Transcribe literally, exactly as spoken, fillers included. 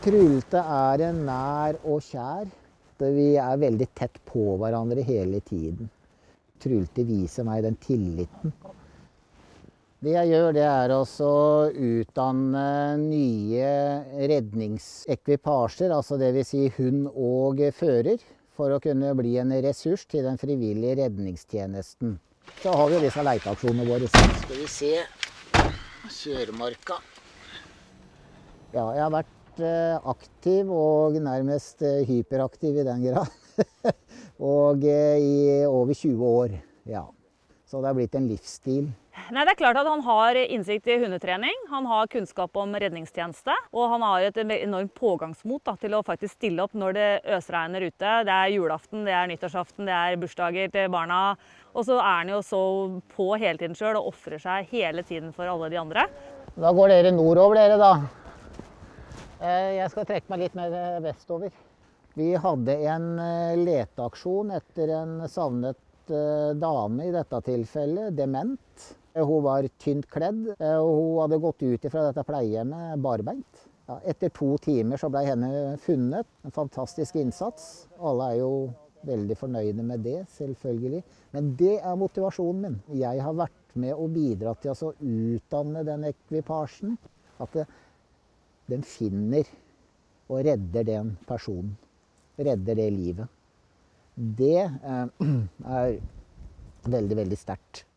Trulte er en nær og kjær. Vi er veldig tett på hverandre hele tiden. Trulte viser meg den tilliten. Det jeg gjør, det er også å utdanne nye redningsekvipasjer, altså det vil si hund og fører, for å kunne bli en ressurs til den frivillige redningstjenesten. Så har vi jo disse leiteaksjonene våre. Skal vi se Sørmarka. Ja, jeg har vært aktiv og nærmest hyperaktiv i den grad. Og i over tjue år, ja. Så det har blitt en livsstil. Nei, det er klart at han har innsikt i hundetrening, han har kunnskap om redningstjeneste, og han har et enormt pågangsmot da, til å faktisk stille opp når det øsregner ute. Det er julaften, det er nyttårsaften, det er bursdager til barna. Og så er han jo så på hele tiden selv og offrer seg hele tiden for alle de andre. Da går dere nordover dere da. Jeg skal trekke meg litt mer vestover. Vi hadde en leteaksjon etter en savnet dame i dette tilfellet, dement. Hun var tynt kledd, og hun hadde gått ut fra dette pleiehjemmet barbeint. Ja, etter to timer så ble henne funnet. En fantastisk innsats. Alle er jo veldig fornøyde med det, selvfølgelig. Men det er motivasjonen min. Jeg har vært med og bidratt til å utdanne den ekvipasjen. At det, den finner og redder den personen. Redder det livet. Det er veldig, veldig sterkt.